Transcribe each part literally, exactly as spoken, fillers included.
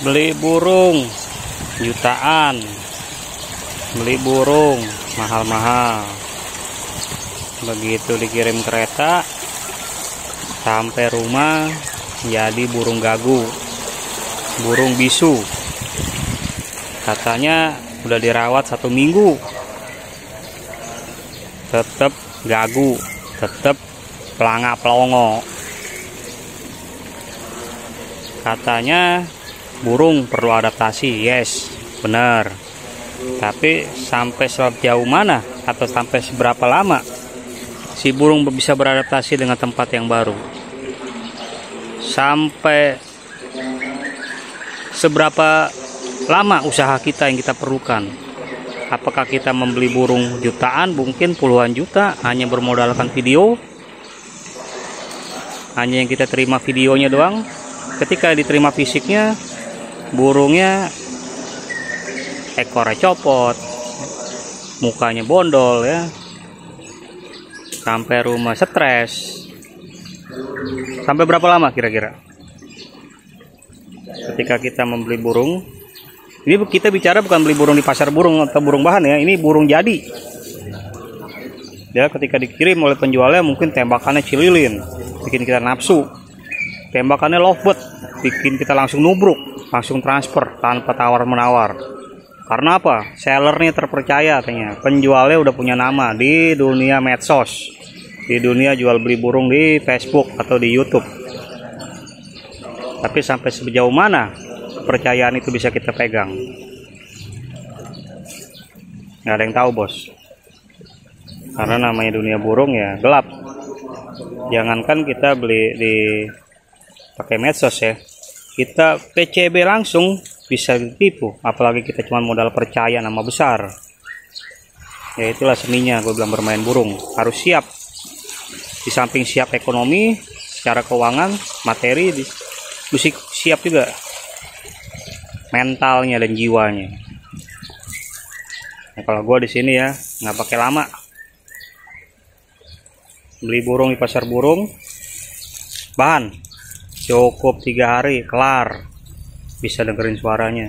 Beli burung jutaan, beli burung mahal-mahal. Begitu dikirim kereta sampai rumah jadi burung gagu, burung bisu. Katanya udah dirawat satu minggu, tetap gagu, tetap pelanga pelongo. Katanya burung perlu adaptasi, yes, benar. Tapi sampai sejauh mana atau sampai seberapa lama si burung bisa beradaptasi dengan tempat yang baru? Sampai seberapa lama usaha kita yang kita perlukan? Apakah kita membeli burung jutaan, mungkin puluhan juta, hanya bermodalkan video, hanya yang kita terima videonya doang? Ketika diterima fisiknya, burungnya ekornya copot, mukanya bondol ya, sampai rumah stres. Sampai berapa lama kira-kira ketika kita membeli burung? Ini kita bicara bukan beli burung di pasar burung atau burung bahan ya, ini burung jadi ya. Ketika dikirim oleh penjualnya mungkin tembakannya cililin, bikin kita nafsu. Tembakannya lovebird, bikin kita langsung nubruk, langsung transfer tanpa tawar menawar. Karena apa? Sellernya terpercaya katanya, penjualnya udah punya nama di dunia medsos, di dunia jual beli burung di Facebook atau di YouTube. Tapi sampai sejauh mana kepercayaan itu bisa kita pegang? Nggak ada yang tahu, bos. Karena namanya dunia burung ya gelap. Jangankan kita beli di pakai medsos ya, kita P C B langsung bisa ditipu, apalagi kita cuma modal percaya nama besar. Ya itulah seninya gue bilang bermain burung, harus siap. Di samping siap ekonomi, secara keuangan, materi, di, mesti siap juga mentalnya dan jiwanya. Nah, kalau gue di sini ya nggak pakai lama, beli burung di pasar burung, bahan cukup tiga hari kelar, bisa dengerin suaranya.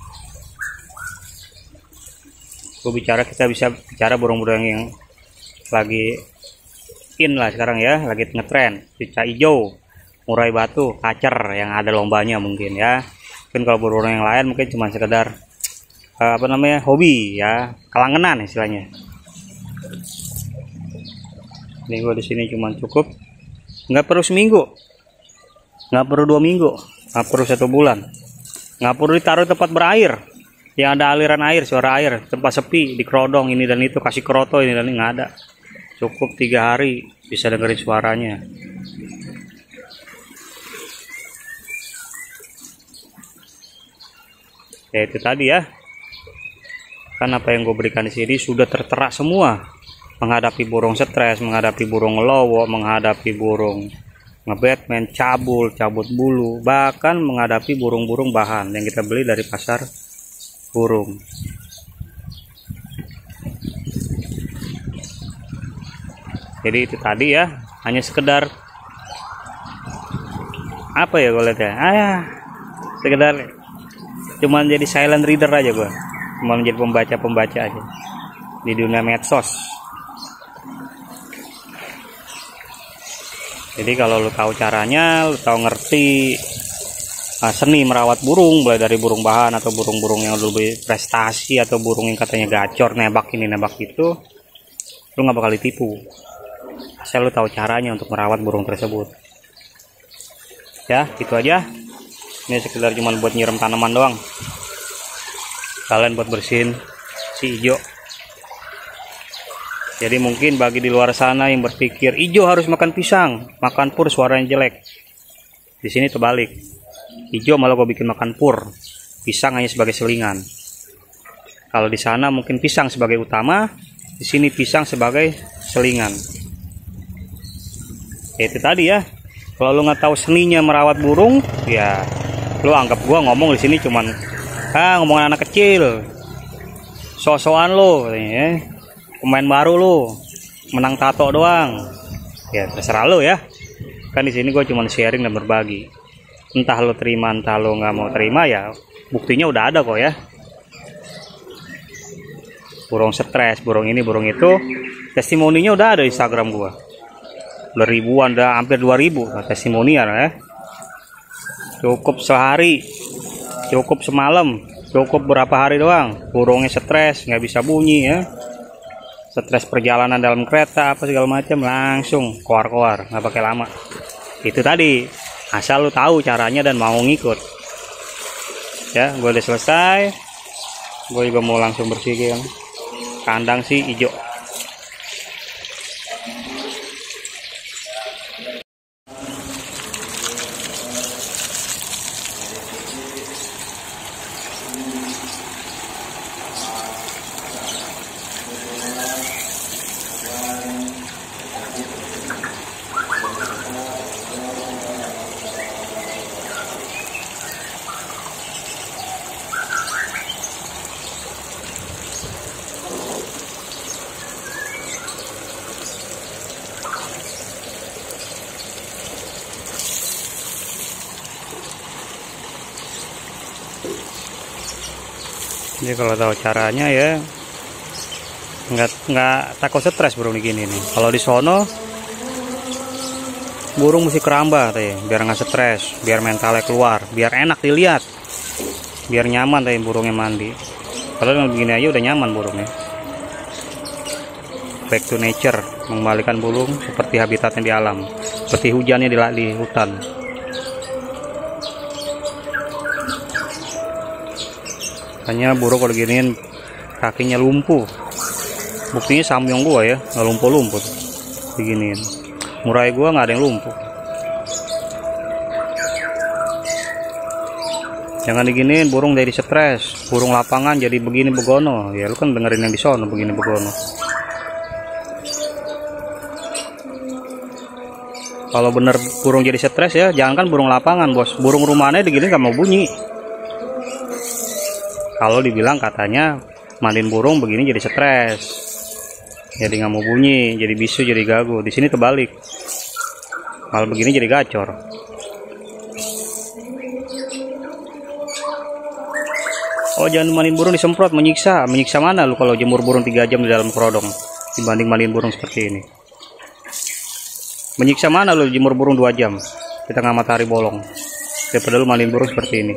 Gue bicara, kita bisa bicara burung-burung yang lagi in lah sekarang ya, lagi ngetren, cicak hijau, murai batu, kacer yang ada lombanya mungkin ya. Mungkin kalau burung yang lain mungkin cuma sekedar uh, apa namanya hobi ya, kelangenan istilahnya. Ini gue di sini cuma cukup, nggak perlu seminggu, nggak perlu dua minggu, nggak perlu satu bulan, nggak perlu ditaruh tempat berair yang ada aliran air, suara air, tempat sepi, di kerodong ini dan itu, kasih keroto ini dan ini, nggak ada. Cukup tiga hari bisa dengerin suaranya. Ya itu tadi ya, kan apa yang gue berikan di sini sudah tertera semua. Menghadapi burung stres, menghadapi burung lowo, menghadapi burung ngebatman, cabul, cabut bulu, bahkan menghadapi burung-burung bahan yang kita beli dari pasar burung. Jadi itu tadi ya, hanya sekedar apa ya gue lihat ya, ah ya, sekedar cuman jadi silent reader aja gue, cuma menjadi pembaca-pembaca aja di dunia medsos. Jadi kalau lu tahu caranya, lu tahu ngerti uh, seni merawat burung, mulai dari burung bahan atau burung-burung yang lebih prestasi atau burung yang katanya gacor, nebak ini nebak itu, lu nggak bakal ditipu. Asal lu tahu caranya untuk merawat burung tersebut. Ya, gitu aja. Ini sekedar cuma buat nyiram tanaman doang. Kalian buat bersihin si hijau. Jadi mungkin bagi di luar sana yang berpikir hijau harus makan pisang, makan pur suaranya jelek. Di sini terbalik. Hijau malah gue bikin makan pur, pisang hanya sebagai selingan. Kalau di sana mungkin pisang sebagai utama, di sini pisang sebagai selingan. Ya, itu tadi ya. Kalau lu nggak tahu seninya merawat burung, ya lu anggap gua ngomong di sini cuman ah ngomongin anak kecil. So-soan lo, ya. Pemain baru lo, menang tato doang. Ya terserah lo ya. Kan di sini gue cuma sharing dan berbagi. Entah lo terima, entah lo nggak mau terima, ya buktinya udah ada kok ya. Burung stres, burung ini, burung itu, testimoninya udah ada di Instagram gua. Udah ribuan, udah hampir dua ribu testimonial ya. Cukup sehari, cukup semalam, cukup berapa hari doang, burungnya stres, nggak bisa bunyi ya. Stres perjalanan dalam kereta apa segala macam, langsung keluar-keluar, nggak pakai lama. Itu tadi, asal lu tahu caranya dan mau ngikut. Ya, gue udah selesai. Gue juga mau langsung bersihkan kandang sih hijau. Jadi kalau tahu caranya ya nggak nggak takut stres burung gini nih. Kalau di sono burung mesti keramba teh, biar nggak stres, biar mentalnya keluar, biar enak dilihat, biar nyaman teh burungnya mandi. Kalau dengan begini aja udah nyaman burungnya. Back to nature, mengembalikan burung seperti habitatnya di alam, seperti hujannya di, di hutan. Hanya burung kalau giniin kakinya lumpuh, buktinya samyong gua ya nggak lumpuh-lumpuh beginiin. Murai gua nggak ada yang lumpuh. Jangan diginiin burung jadi stres, burung lapangan jadi begini begono. Ya lu kan dengerin yang di sono begini begono. Kalau bener burung jadi stres ya, jangan kan burung lapangan bos, burung rumahannya digini nggak mau bunyi. Kalau dibilang katanya mandiin burung begini jadi stres, jadi nggak mau bunyi, jadi bisu, jadi gagu. Di sini terbalik, kalau begini jadi gacor. Oh jangan mandiin burung disemprot, menyiksa. Menyiksa mana lu kalau jemur burung tiga jam di dalam kerodong dibanding mandiin burung seperti ini? Menyiksa mana lu jemur burung dua jam di tengah matahari bolong daripada lu mandiin burung seperti ini?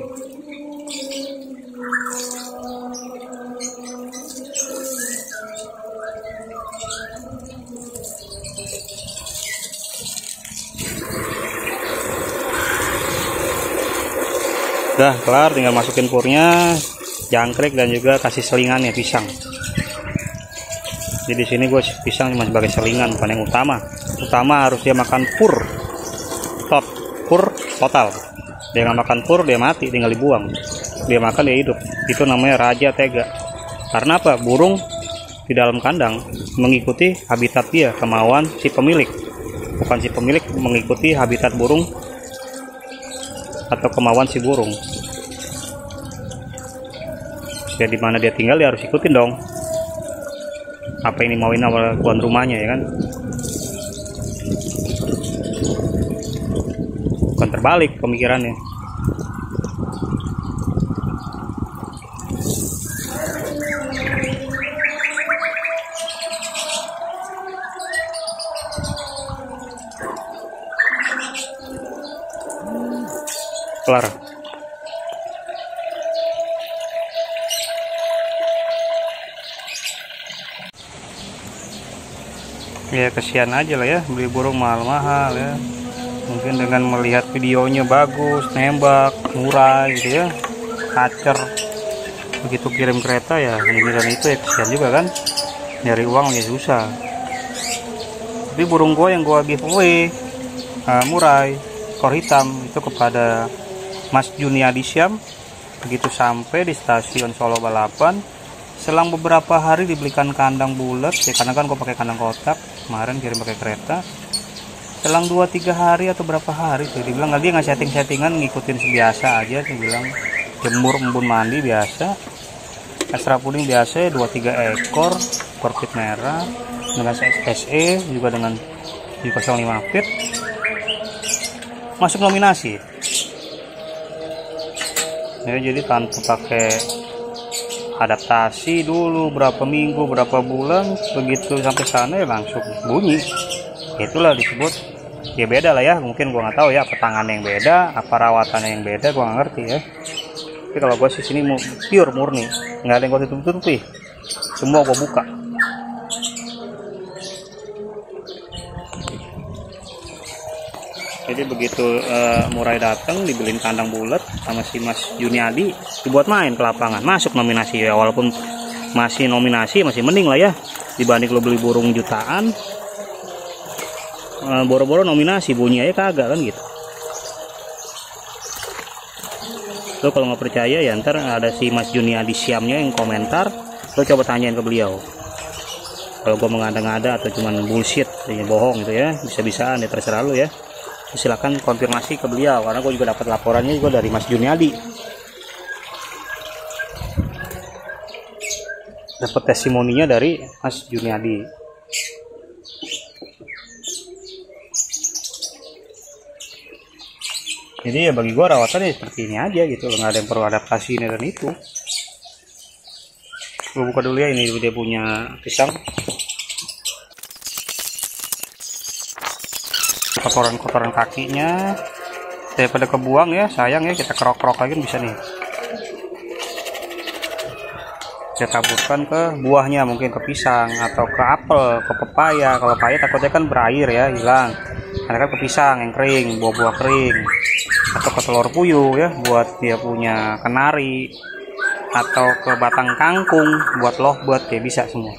Udah kelar, tinggal masukin purnya, jangkrik, dan juga kasih selingannya pisang. Jadi di sini gue pisang cuma sebagai selingan, bukan yang utama. Utama harus dia makan pur, tot, pur total. Dia nggak makan pur, dia mati, tinggal dibuang. Dia makan, dia hidup. Itu namanya raja tega. Karena apa? Burung di dalam kandang mengikuti habitat dia, kemauan si pemilik. Bukan si pemilik mengikuti habitat burung atau kemauan si burung. Jadi di mana dia tinggal dia harus ikutin dong apa yang dimauin awal tuan rumahnya, ya kan? Bukan terbalik pemikirannya. Kelar. Ya kesian aja lah ya, beli burung mahal-mahal ya. Mungkin dengan melihat videonya bagus, nembak, murah gitu ya, kacer, begitu kirim kereta ya ini dan itu, ya kesian juga kan, nyari uang ya susah. Tapi burung gua yang gua giveaway uh, murai ekor hitam itu kepada Mas Juniadi Syam, begitu sampai di stasiun Solo Balapan, selang beberapa hari dibelikan kandang bulat ya, karena kan gue pakai kandang kotak kemarin kirim pakai kereta. Selang dua tiga hari atau berapa hari tuh dibilang dia nggak setting-settingan, ngikutin sebiasa aja, dia bilang jemur embun mandi biasa, ekstra puding biasa dua tiga ekor, korpit merah dengan S E juga dengan di nol lima feet, masuk nominasi. ya, jadi tanpa pakai adaptasi dulu berapa minggu berapa bulan, begitu sampai sana ya langsung bunyi. Itulah disebut ya beda lah ya, mungkin gua nggak tahu ya apa tangannya yang beda, apa rawatannya yang beda, gua nggak ngerti ya. Tapi kalau gua sih sini pure murni, nggak ada yang gua tutup-tutupi, semua gua buka. Jadi begitu uh, Murai datang dibeliin kandang bulat sama si Mas Juniadi, dibuat main ke lapangan, masuk nominasi ya, walaupun masih nominasi masih mending lah ya dibanding lo beli burung jutaan. Uh, boro-boro nominasi bunyi aja kagak kan gitu. Lo kalau nggak percaya ya ntar ada si Mas Juniadi Siamnya yang komentar, lo coba tanyain ke beliau. Kalau gue mengada-ngada atau cuman bullshit, ya bohong gitu ya, bisa-bisaan ya terserah lo ya. Silakan konfirmasi ke beliau, karena gue juga dapat laporannya juga dari Mas Juniadi, dapat testimoninya dari Mas Juniadi. Jadi ya bagi gue rawatannya seperti ini aja gitu, nggak ada yang perlu adaptasi ini dan itu. Gue buka dulu ya, ini dia punya pisang. Kotoran-kotoran kakinya daripada kebuang ya, sayang ya, kita kerok-kerok lagi bisa nih. Saya taburkan ke buahnya, mungkin ke pisang atau ke apel, ke pepaya. Kalau pepaya takutnya kan berair ya, hilang. Karena kan ke pisang yang kering, buah-buah kering, atau ke telur puyuh ya buat dia punya kenari, atau ke batang kangkung buat lovebird ya, bisa semua.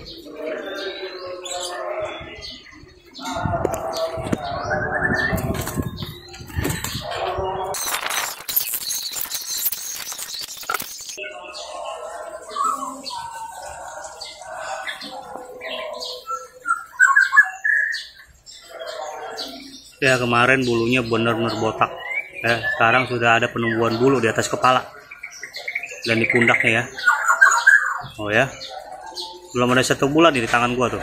Ya kemarin bulunya benar-benar botak ya, sekarang sudah ada penumbuhan bulu di atas kepala dan di pundaknya ya. Oh ya, belum ada satu bulan di tangan gua tuh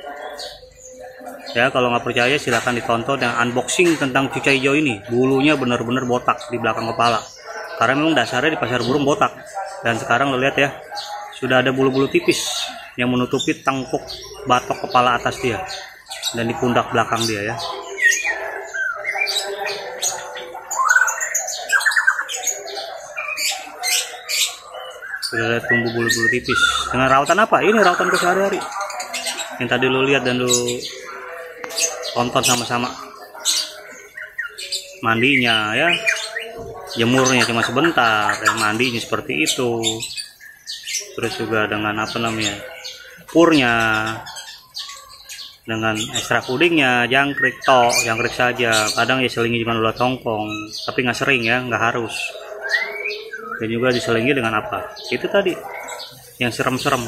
ya. Kalau nggak percaya silahkan ditonton yang unboxing tentang cucai hijau ini. Bulunya benar-benar botak di belakang kepala, karena memang dasarnya di pasar burung botak. Dan sekarang lo lihat ya, sudah ada bulu-bulu tipis yang menutupi tengkuk batok kepala atas dia dan di pundak belakang dia ya. Sudah ada tumbuh bulu-bulu tipis. Dengan rawatan apa? Ini rawatan sehari-hari yang tadi lo lihat dan lo tonton sama-sama. Mandinya ya, jemurnya cuma sebentar, dan mandinya seperti itu. Terus juga dengan apa namanya, purnya, dengan ekstra pudingnya, jangkrik tok, jangkrik saja. Kadang ya selingi cuma ulat tongkong, tapi nggak sering ya, nggak harus. Dan juga diselingi dengan apa? Itu tadi yang serem-serem.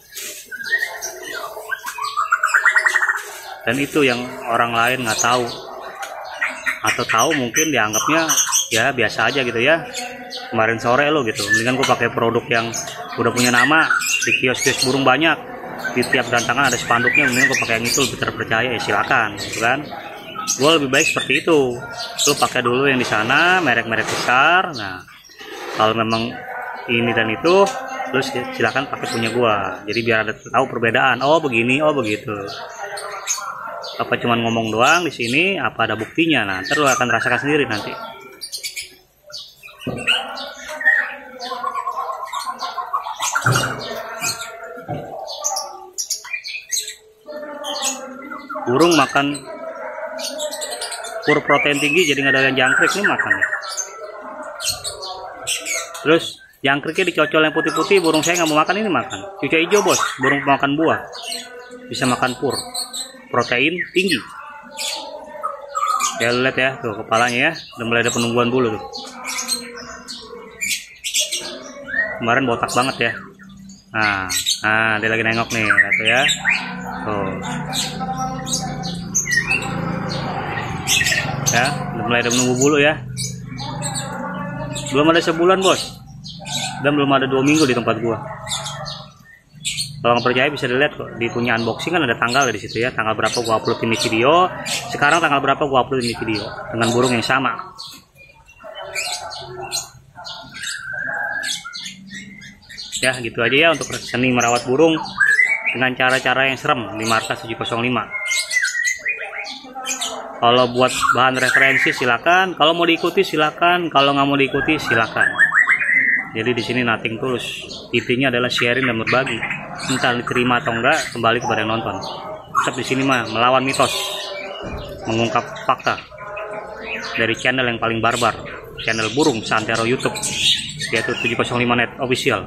Dan itu yang orang lain nggak tahu, atau tahu mungkin dianggapnya ya biasa aja gitu ya. Kemarin sore lo gitu, mendingan gue pakai produk yang udah punya nama di kios-kios burung banyak, di tiap gantangan ada spanduknya, mendingan gue pakai yang itu lebih terpercaya ya, silakan gitu kan. Gue lebih baik seperti itu. Lo pakai dulu yang di sana merek-merek besar. Nah, kalau memang ini dan itu, terus silakan pakai punya gua. Jadi biar ada tahu perbedaan. Oh begini, oh begitu. Apa cuman ngomong doang di sini? Apa ada buktinya? Nah, ntar lo akan rasakan sendiri nanti. Burung makan pur protein tinggi, jadi nggak ada yang jangkrik nih makannya. Terus jangkriknya dicocol yang putih-putih, burung saya nggak mau makan, ini makan. Cucai hijau bos, burung makan buah, bisa makan pur, protein tinggi. Ya lihat ya, tuh kepalanya ya, udah mulai ada penumbuhan bulu tuh. Kemarin botak banget ya. Nah, nah dia lagi nengok nih, lihat ya. Tuh. Ya, udah mulai ada penumbuh bulu ya. Belum ada sebulan bos, dan belum ada dua minggu di tempat gua. Kalau nggak percaya bisa dilihat kok, di punya unboxing kan ada tanggal di situ ya, tanggal berapa gua upload ini video. Sekarang tanggal berapa gua upload ini video dengan burung yang sama. Ya gitu aja ya untuk seni merawat burung dengan cara-cara yang serem di markas tujuh nol lima. Kalau buat bahan referensi silakan, kalau mau diikuti silakan, kalau nggak mau diikuti silakan. Jadi di sini nothing tulus, intinya adalah sharing dan berbagi. Entah diterima atau enggak kembali kepada yang nonton. Tetap di sini mah melawan mitos, mengungkap fakta dari channel yang paling barbar, channel burung Santero YouTube, yaitu tujuh nol lima net official.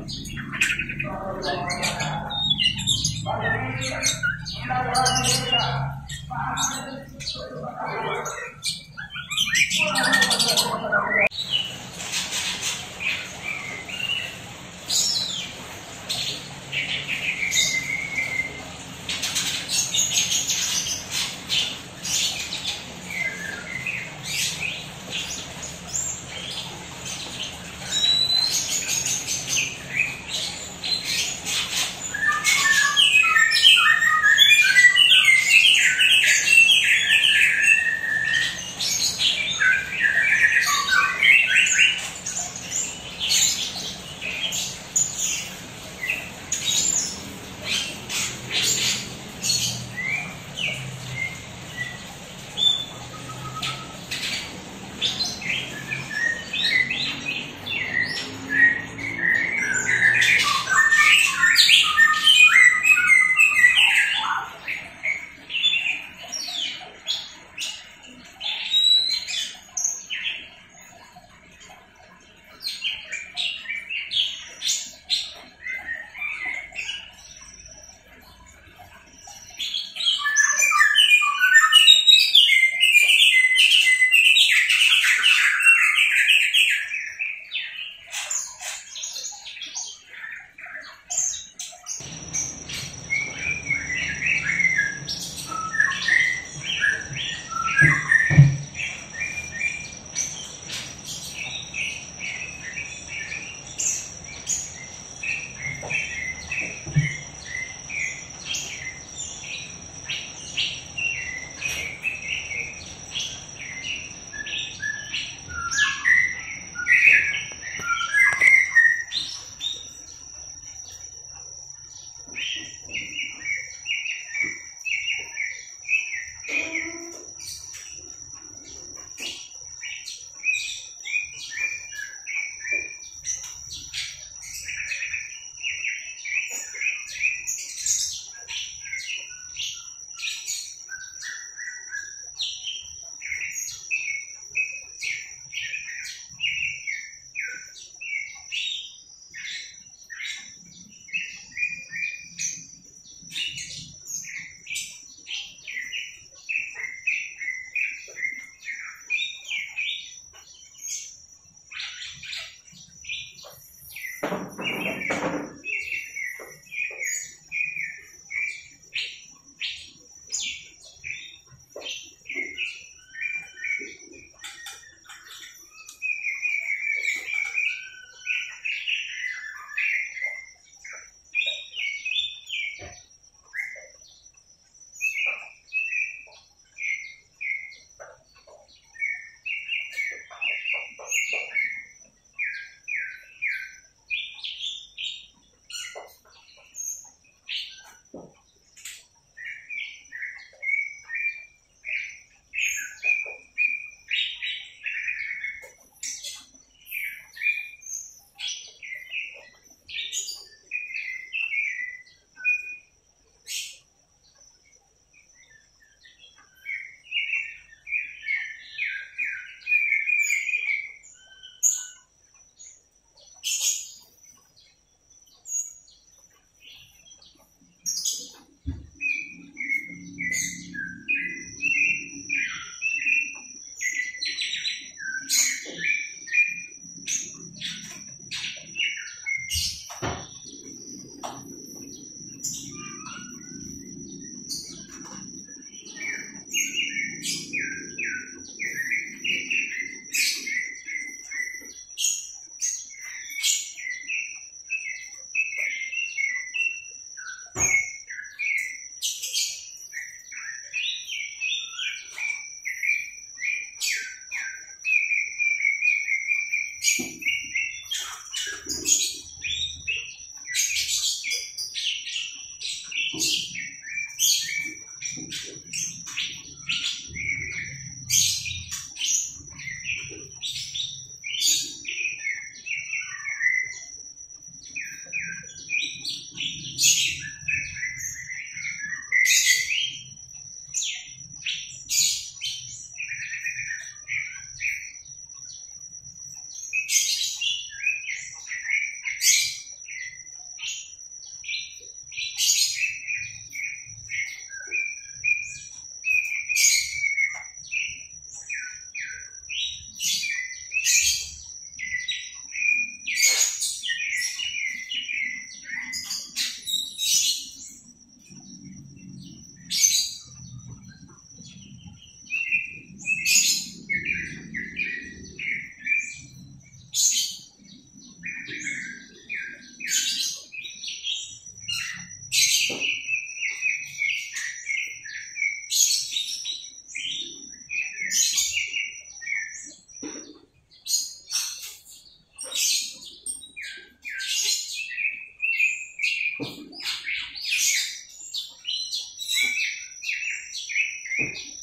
you